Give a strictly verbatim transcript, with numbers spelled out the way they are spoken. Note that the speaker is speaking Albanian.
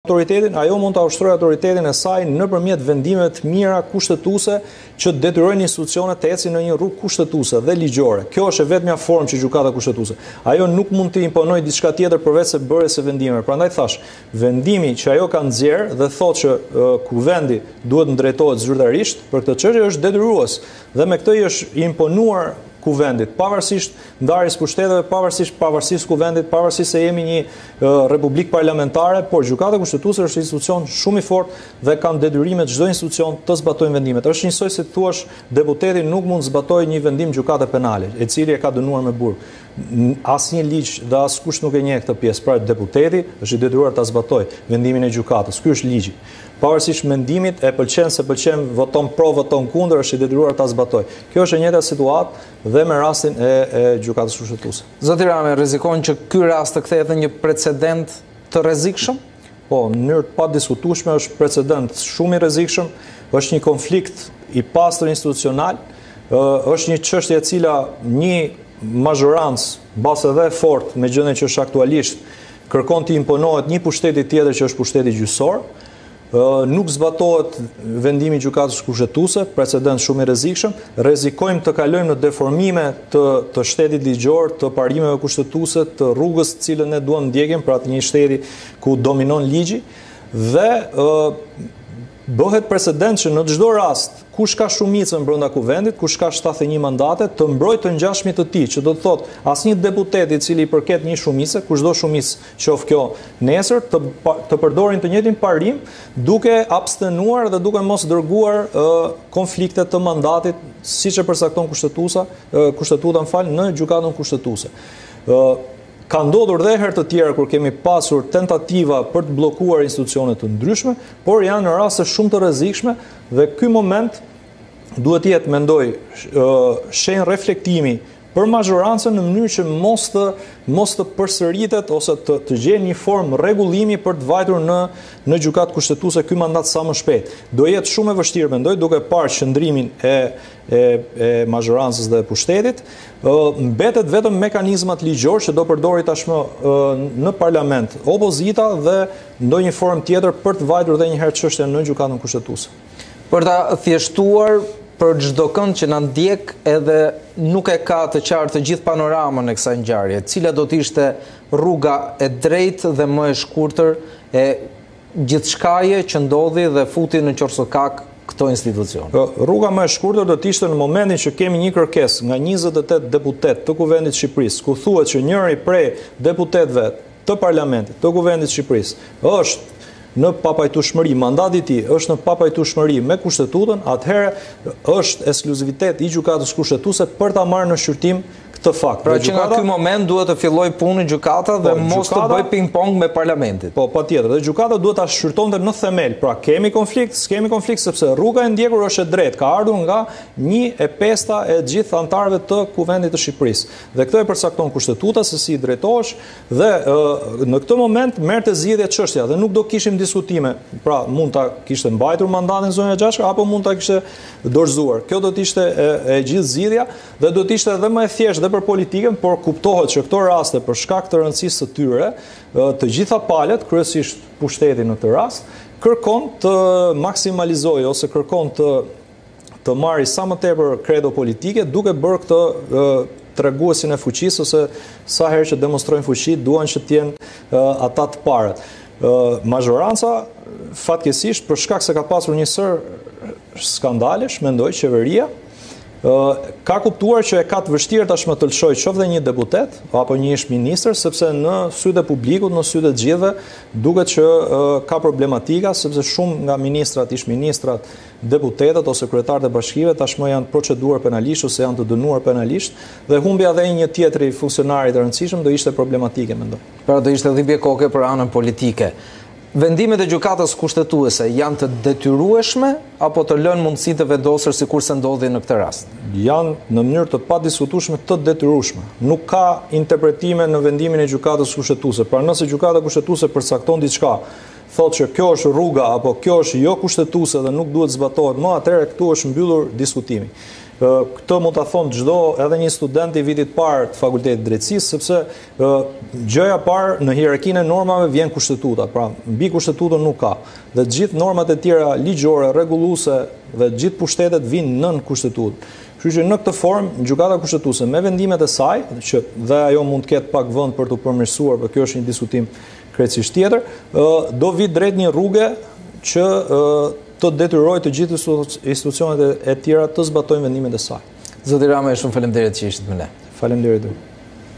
autoritetin, ajo mund ta ushtrojë autoritetin e saj nëpërmjet vendimeve të mira kushtetuese që detyrojnë institucionet të ecin në një rrugë kushtetuese dhe ligjore. Kjo është e vetmja formë që gjykata kushtetuese. Ajo nuk mund të imponojë diçka tjetër përveç se bërjes së vendimeve. Prandaj thash, vendimi që ajo ka nxjerr dhe thotë që uh, kuvendi duhet ndrejtohet zyrtarisht për këtë çështje është detyrues dhe me këtë i është imponuar kuvendit, pavarësisht ndarjes pushteteve, pavarësisht pavarësisht kuvendit, pavarësisht se jemi një uh, republik parlamentare, por gjykata kushtetuese është institucion shumë i fortë dhe kanë detyrime çdo institucion të zbatojnë vendimet. Është njësoj si thuash, deputeti nuk mund zbatojë një vendim gjykate penale, e cili e ka dënuar me burg. Asnjë ligj dhe askush nuk e njeh këtë pjesë, pra deputeti është i detyruar ta zbatojë vendimin e gjykatës. Ky është ligji. Pavarësisht mendimit, e pëlqen se pëlqen, voton pro, voton kundër, është i detyruar ta zbatojë. Kjo është e njëjta situatë dhe me rastin e, e gjykatës kushtetuese. Zoti Rame, rrezikon që ky rast të kthehet në një precedent të rrezikshëm? Po, në mënyrë të padiskutueshme është precedent shumë i rrezikshëm, është një konflikt i pastër institucional, është një çështje e cila një mazhorancë, mbas edhe e fortë me gjendjen që është aktualisht, kërkon të imponohet një pushteti tjetër që është pushteti gjyqësor. Uh, nuk zbatohet vendimi i gjykatës kushtetuese, precedent shumë i rrezikshëm, rrezikojmë të kalojmë në deformime të, të shtetit ligjor, të parimeve kushtetuese, të rrugës të cilën ne duam ndjekim, pra të një shteti ku dominon ligji dhe uh, bëhet precedent që në çdo rast kush ka shumicën brenda kuvendit, kush ka shtatëdhjetë e një mandate, të mbrojë të ngjashmit të tij, që do të thotë asnjë deputet i cili i përket një shumice, kushdo shumicë qof kjo nesër, të, të përdorin të njëjtin parim, duke abstenuar dhe duke mos dërguar uh, konflikte të mandatit, siç e përcakton kushtetuesa, uh, kushtetuta, më fal, në gjykatën kushtetuese. Uh, Ka ndodhur dhe herë të tjera kur kemi pasur tentativa për të bllokuar institucione të ndryshme, por janë në raste shumë të rrezikshme dhe ky moment duhet të jetë, mendoj, shenjë reflektimi për mazhorancën në mënyrë që mos të mos të përsëritet ose të, të gjejë një formë rregullimi për të vajtur në në gjykatë kushtetuese ky mandat sa më shpejt. Do jetë shumë e vështirë, mendoj, duke parë qëndrimin e e, e mazhorancës dhe e pushtetit. Mbetet vetëm mekanizmat ligjor që do përdori tashmë në parlament opozita dhe ndonjë formë tjetër për të vajtur edhe një herë çështjen në gjykatën kushtetuese. Për ta thjeshtuar për çdo kënd që na ndjek edhe nuk e ka të qartë të gjithë panoramën e kësaj ngjarje, cila do të ishte rruga e drejtë dhe më e shkurtër e gjithçkaje që ndodhi dhe futi në qorsokak këto institucione. Rruga më e shkurtër do të ishte në momentin që kemi një kërkesë nga njëzet e tetë deputet të Kuvendit të Shqipërisë, ku thuhet që njëri prej deputetëve të parlamentit të Kuvendit të Shqipërisë është në papajtueshmëri, mandati i tij është në papajtueshmëri me kushtetutën, atëherë është ekskluzivitet i gjykatës kushtetuese për ta marrë në shqyrtim këtë fakt. Pra që nga ky moment duhet të fillojë punë gjykata dhe mos të bëj ping-pong me parlamentin. Po, patjetër, dhe gjykata duhet ta shqyrtonte në themel. Pra kemi konflikt, s'kemi konflikt sepse rruga e ndjekur është e drejtë, ka ardhur nga një e pesta e gjithë anëtarëve të Kuvendit të Shqipërisë. Dhe këtë e përcakton kushtetuta se si i drejtohesh dhe e, në këtë moment merrte zgjedhje çështja dhe nuk do kishim diskutime. Pra mund ta kishte mbajtur mandatin zonja gjashtë apo mund ta kishte dorëzuar. Kjo do të ishte e, e gjithë zgjidhja dhe do të ishte edhe më e thjeshtë për politikën, por kuptohet që këto raste për shkak të rëndësisë së tyre, të gjitha palët, kryesisht pushteti në këtë rast, kërkon të maksimalizojë ose kërkon të të marrë sa më tepër kredo politike, duke bërë këtë treguesin e fuqisë ose sa herë që demonstrojnë fuqi, duan që të jenë ata të parët. Mazhoranca fatkeqësisht për shkak se ka pasur një sër skandalesh, mendoj qeveria ka kuptuar që e ka të vështirë tashmë të lëshojë qoftë një deputet apo një ish ministër, sepse në sytë e publikut, në sytë e gjithëve, duket që ka problematika, sepse shumë nga ministrat, ish ministrat, deputetët ose kryetarët e bashkive tashmë janë proceduar penalisht ose janë të dënuar penalisht dhe humbja edhe një tjetri funksionarit të rëndësishëm do ishte problematike, mendoj. Pra do ishte dhimbje koke për anën politike. Vendimet e gjykatës kushtetuese janë të detyrueshme apo të lënë mundësi të vendosur sikurse ndodhi në këtë rast? Janë në mënyrë të padiskutueshme të detyrueshme. Nuk ka interpretime në vendimin e gjykatës kushtetuese. Pra nëse gjykata kushtetuese përcakton diçka, thotë që kjo është rruga apo kjo është jo kushtetuese dhe nuk duhet zbatohet më, atëherë këtu është mbyllur diskutimi. Këtë mund ta thonë çdo edhe një student i vitit parë të fakultetit drejtësisë, sepse gjëja e parë në hierarkinë e normave vjen kushtetuta, pra mbi kushtetutën nuk ka. Dhe të gjithë normat e tjera ligjore, rregulluese dhe të gjithë pushtetet vinë nën kushtetutë. Kështu që në këtë formë gjykata kushtetuese me vendimet e saj, që dhe ajo mund të ketë pak vend për të përmirësuar, por kjo është një diskutim krejtësisht tjetër, do vi drejt një rruge që të detyrojë të gjithë institucionet e tjera të zbatojnë vendimet e saj. Zoti Rama, shumë faleminderit që ishit me ne. Faleminderit.